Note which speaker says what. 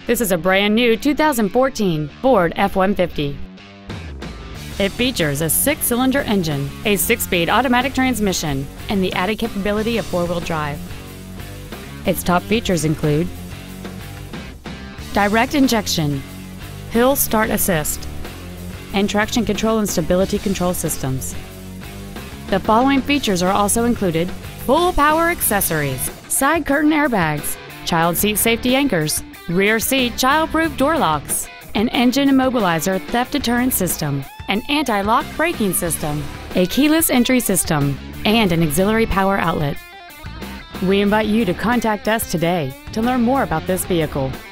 Speaker 1: This is a brand new 2014 Ford F-150. It features a 6-cylinder engine, a 6-speed automatic transmission, and the added capability of 4-wheel drive. Its top features include direct injection, hill start assist, and traction control and stability control systems. The following features are also included: full power accessories, side curtain airbags, child seat safety anchors, rear seat child-proof door locks, an engine immobilizer theft deterrent system, an anti-lock braking system, a keyless entry system, and an auxiliary power outlet. We invite you to contact us today to learn more about this vehicle.